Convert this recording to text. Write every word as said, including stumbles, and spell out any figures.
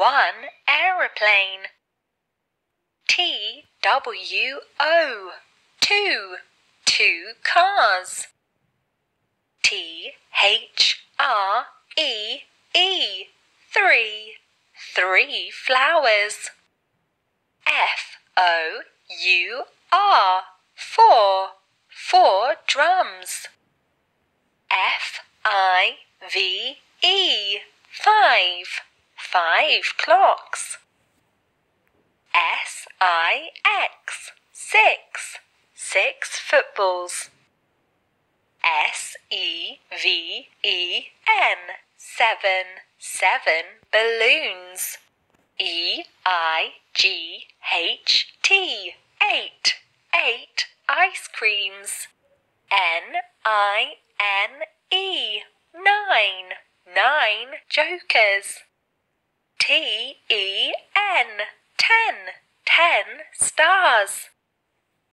one aeroplane. T W O, two, two cars. T H R E E, three, three flowers. F O U R, four, four drums. F I V E, five, five clocks. S I X, six, six footballs. S E V E N, seven, seven balloons. E I G H T, eight, eight ice creams. N I N E, nine, nine jokers. T E N, ten, ten stars.